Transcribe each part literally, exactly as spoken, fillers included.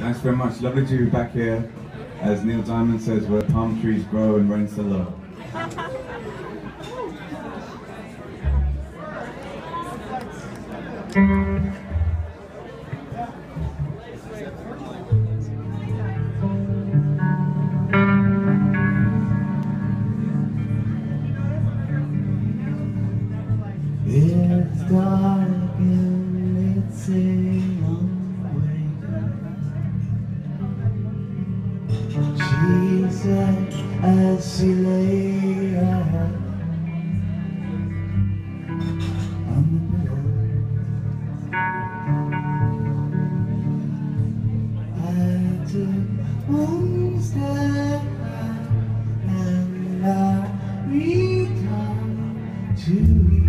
Thanks very much. Lovely to be back here. As Neil Diamond says, where palm trees grow and rain so low. It's dark and it's a long way. She said as she lay her head on the pillow. I took one step back and I returned to you.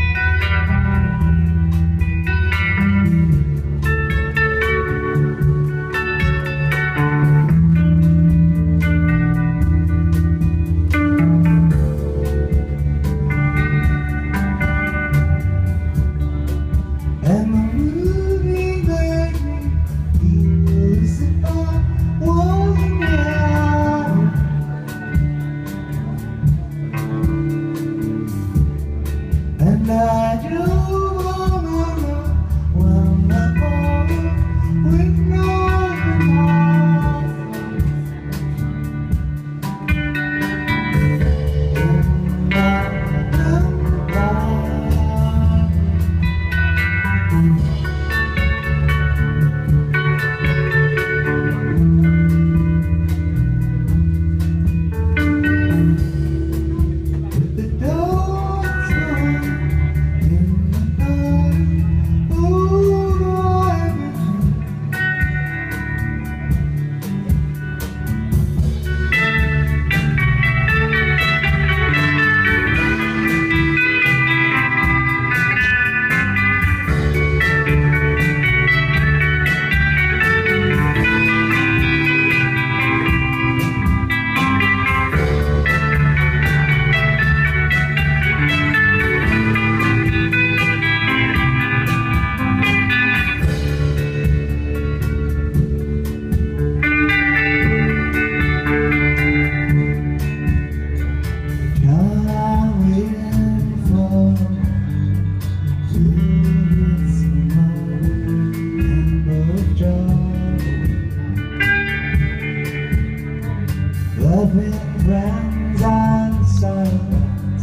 Loving friends and silence,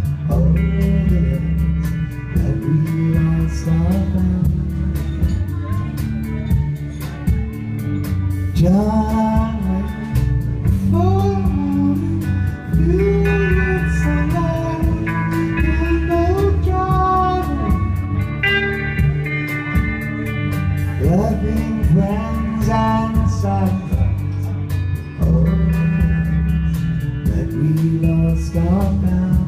oh yes, that we lost our bound. John, for a moment, you were so long, you know, John. Loving friends and silence, oh. We lost our bound.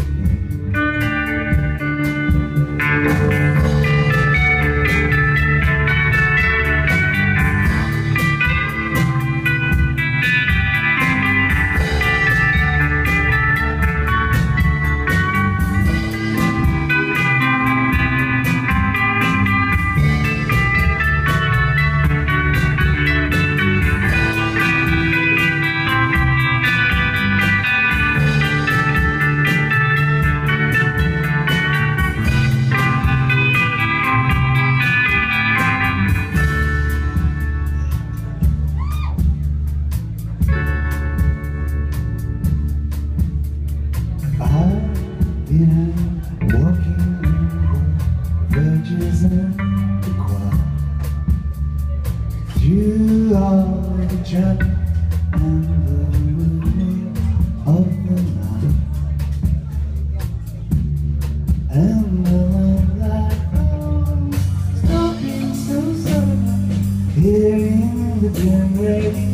Walking the verges and the quiet, through all the chat and the movement of the night, and the moonlight stopping so suddenly, hearing the dim radio.